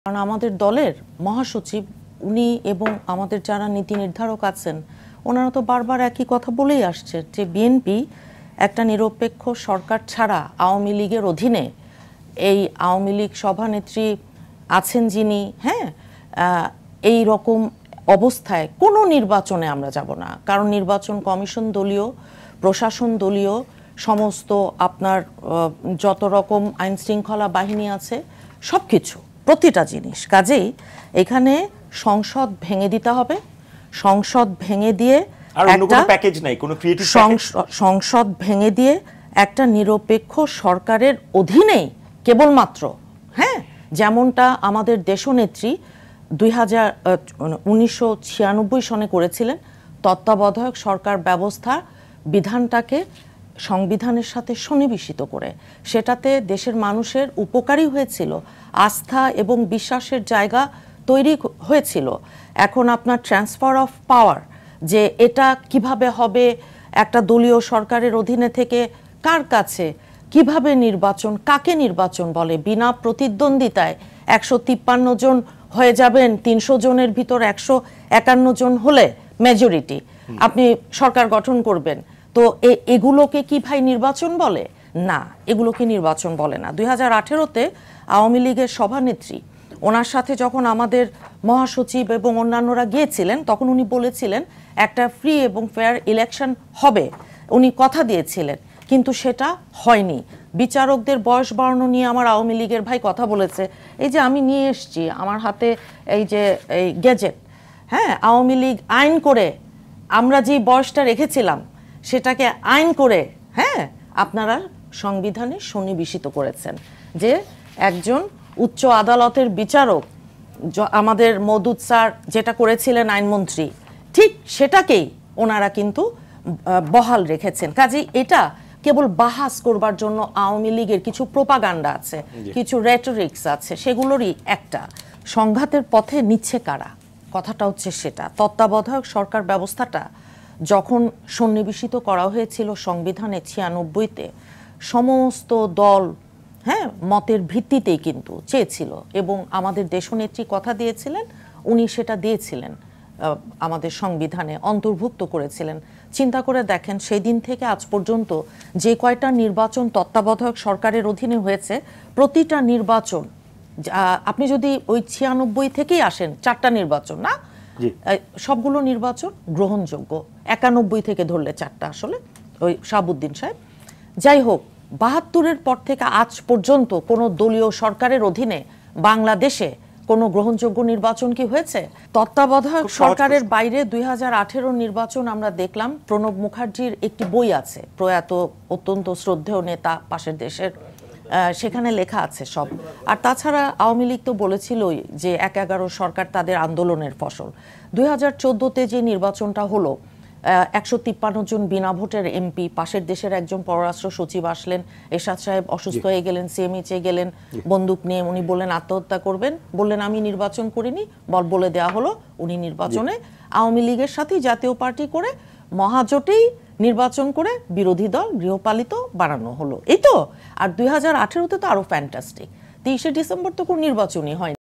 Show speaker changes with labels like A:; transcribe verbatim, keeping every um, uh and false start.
A: কারণ আমাদের দলের মহাসচিব উনি এবং আমাদের যারা নীতি নির্ধারক আছেন ওনারা তো বারবার একই কথা বলেই আসছে যে বিএনপি একটা নিরপেক্ষ সরকার ছাড়া আওয়ামী লীগের অধীনে এই আওয়ামী লীগ সভানেত্রী আছেন যিনি হ্যাঁ এই রকম অবস্থায় কোনো নির্বাচনে আমরা যাব না। কারণ নির্বাচন কমিশন দলীয়, প্রশাসন দলীয়, সমস্ত আপনার যত রকম আইন শৃঙ্খলা বাহিনী আছে সব কিছু প্রতিটা জিনিস। কাজেই এখানে সংসদ ভেঙে দিতে হবে। সংসদ ভেঙে দিয়ে একটা
B: প্যাকেজ নাই, কোনো ক্রিয়েটিভ
A: সংসদ ভেঙে দিয়ে একটা নিরপেক্ষ সরকারের অধীনেই কেবলমাত্র হ্যাঁ যেমনটা আমাদের দেশনেত্রী দুই হাজার উনিশশো ছিয়ানব্বই সনে করেছিলেন, তত্ত্বাবধায়ক সরকার ব্যবস্থা বিধানটাকে সংবিধানের সাথে সন্নিবেশিত করে সেটাতে দেশের মানুষের উপকারী হয়েছিল, আস্থা এবং বিশ্বাসের জায়গা তৈরি হয়েছিল। এখন আপনার ট্রান্সফার অফ পাওয়ার যে এটা কিভাবে হবে, একটা দলীয় সরকারের অধীনে থেকে কার কাছে কিভাবে নির্বাচন, কাকে নির্বাচন বলে, বিনা প্রতিদ্বন্দ্বিতায় একশো তিপ্পান্ন জন হয়ে যাবেন, তিনশো জনের ভিতর একশো একান্ন জন হলে মেজরিটি আপনি সরকার গঠন করবেন, তো এগুলোকে কি ভাই নির্বাচন বলে? না, এগুলোকে নির্বাচন বলে না। দুই হাজার আঠেরোতে আওয়ামী লীগের সভানেত্রী ওনার সাথে যখন আমাদের মহাসচিব এবং অন্যান্যরা গিয়েছিলেন তখন উনি বলেছিলেন একটা ফ্রি এবং ফেয়ার ইলেকশন হবে, উনি কথা দিয়েছিলেন, কিন্তু সেটা হয়নি। বিচারকদের বয়স বাড়ানো নিয়ে আমার আওয়ামী লীগের ভাই কথা বলেছে, এই যে আমি নিয়ে এসছি আমার হাতে এই যে এই গেজেট, হ্যাঁ আওয়ামী লীগ আইন করে আমরা যে বয়সটা রেখেছিলাম সেটাকে আইন করে হ্যাঁ আপনারা সংবিধানে সন্নিবেশিত করেছেন যে একজন উচ্চ আদালতের বিচারক আমাদের মওদুদ স্যার যেটা করেছিলেন আইনমন্ত্রী, ঠিক সেটাকেই ওনারা কিন্তু বহাল রেখেছেন। কাজেই এটা কেবল বাহাস করবার জন্য আওয়ামী লীগের কিছু প্রোপাগান্ডা আছে, কিছু রেটরিক্স আছে, সেগুলোরই একটা। সংঘাতের পথে নিচ্ছে কারা, কথাটা হচ্ছে সেটা। তত্ত্বাবধায়ক সরকার ব্যবস্থাটা যখন সন্নিবেশিত করা হয়েছিল সংবিধানে ছিয়ানব্বইতে সমস্ত দল হ্যাঁ মতের ভিত্তিতেই কিন্তু চেয়েছিল এবং আমাদের দেশনেত্রী কথা দিয়েছিলেন, উনি সেটা দিয়েছিলেন আমাদের সংবিধানে অন্তর্ভুক্ত করেছিলেন। চিন্তা করে দেখেন সেই দিন থেকে আজ পর্যন্ত যে কয়টা নির্বাচন তত্ত্বাবধায়ক সরকারের অধীনে হয়েছে প্রতিটা নির্বাচন আপনি যদি ওই ছিয়ানব্বই থেকেই আসেন চারটা নির্বাচন না, সবগুলো নির্বাচন গ্রহণযোগ্য, একানব্বই থেকে ধরলে চারটা আসলে ওই শাহাবুদ্দিন সাহেব। যাই হোক, বাহাত্তরের পর থেকে আজ পর্যন্ত কোনো দলীয় সরকারের অধীনে বাংলাদেশে কোনো গ্রহণযোগ্য নির্বাচন কি হয়েছে? তত্ত্বাবধায়ক সরকারের বাইরে দুই হাজার আঠেরো নির্বাচন আমরা দেখলাম। প্রণব মুখার্জির একটি বই আছে, প্রয়াত অত্যন্ত শ্রদ্ধেয় নেতা পাশের দেশের, সেখানে লেখা আছে সব। আর তাছাড়া আওয়ামী লীগ তো বলেছিলই যে এক এগারো সরকার তাদের আন্দোলনের ফসল। দুই হাজার চোদ্দোতে যে নির্বাচনটা হলো একশো তিপ্পান্ন জন বিনা ভোটের এমপি, পাশের দেশের একজন পররাষ্ট্র সচিব আসলেন, এরশাদ সাহেব অসুস্থ হয়ে গেলেন, সিএমএইচে গেলেন বন্দুক নিয়ে, উনি বললেন আত্মহত্যা করবেন, বললেন আমি নির্বাচন করিনি, বল বলে দেওয়া হলো উনি নির্বাচনে আওয়ামী লীগের সাথেই জাতীয় পার্টি করে মহাজোটেই নির্বাচন করে বিরোধী দল গৃহপালিত বানানো হলো, এই তো। আর দুই হাজার আঠেরোতে তো আরো ফ্যান্টাস্টিক, তেইশে ডিসেম্বর তো কোনো নির্বাচনই হয়নি।